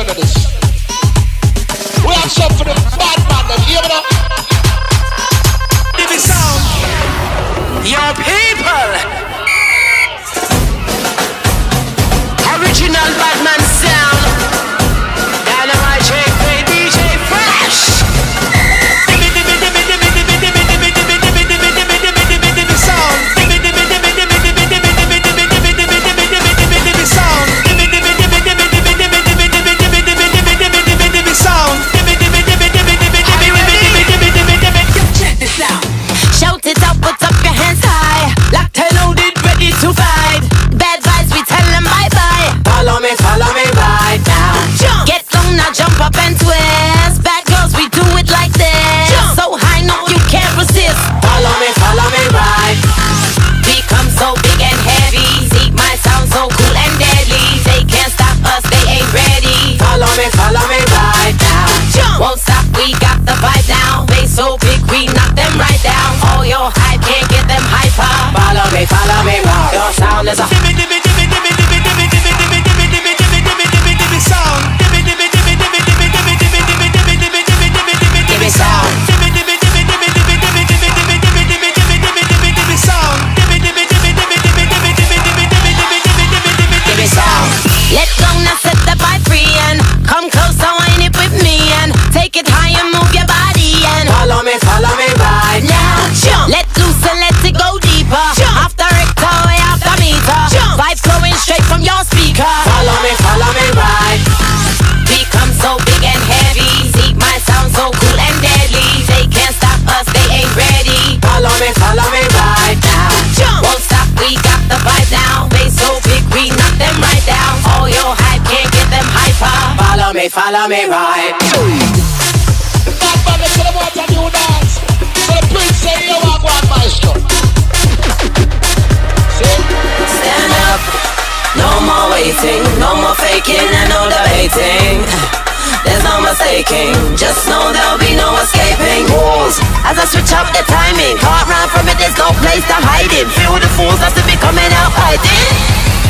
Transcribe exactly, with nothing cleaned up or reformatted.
listen to this. We have something for the bad man, them, you hear me now? Give me sound. Your people. Original Batman sound. Dynamite J K D J Fresh. Dimmy dimmy dimmy dimmy dimmy dimmy dimmy dimmy dimmy dimmy dimmy dimmy dimmy dimmy sound. Dimmy dimmy dimmy dimmy dimmy dimmy dimmy dimmy dimmy dimmy dimmy dimmy dimmy dimmy sound. Dimmy dimmy dimmy dimmy dimmy dimmy dimmy dimmy dimmy dimmy dimmy dimmy dimmy dimmy sound. Dimmy dimmy dimmy dimmy dimmy dimmy dimmy dimmy dimmy dimmy. Check this out. Shout it out, put up your hands high. Locked and loaded, ready to fight. Bad vibes, we tell them bye bye. Follow me, follow me right now. Jump. Get down now, jump up and twist. Bad girls, we do it like this. Jump. So high, no, you can't resist. Follow me, follow me right. We come so big and heavy. See my sound so cool and deadly. They can't stop us, they ain't ready. Follow me, follow me right now. Jump. Won't stop, we got the vibe now. They so big, we knock them right down. All your hype can't get them hyper. Follow me, follow me right. Your sound is a dimmy dimmy dimmy dimmy dimmy dimmy dimmy dimmy dimmy dimmy dimmy dimmy dimmy dimmy sound. Dimmy dimmy dimmy dimmy dimmy dimmy dimmy dimmy dimmy dimmy dimmy dimmy dimmy dimmy sound. Dimmy dimmy dimmy dimmy dimmy dimmy dimmy dimmy dimmy dimmy dimmy dimmy dimmy sound. Dimmy dimmy dimmy dimmy dimmy dimmy dimmy dimmy dimmy dimmy dimmy dimmy dimmy sound. Let go now, set the vibe free and come close, so wind it with me and take it high and move your body and Follow me, follow me right now. Jump. Let loose and let it go deeper. Jump. After Richter, way after meter. Jump. Vibes flowing straight from your speaker. Follow me, follow me right. We come so big and heavy. See my sound so cool and deadly. They can't stop us, they ain't ready. Follow me, follow me right now. Jump. Won't stop, we got the vibe now. They so big, we knock them right down. All your hype can't get them hyper. Follow me, follow me right. The bad man, they tell them what to do dance. So the prince said, you walk one maestro. See? Stand up, no more waiting, no more faking and no debating. There's no mistaking, just know there'll be no escaping. Moves as I switch up the timing. Can't run from it, there's no place to hide it. Feel the fools that's to be coming out fighting.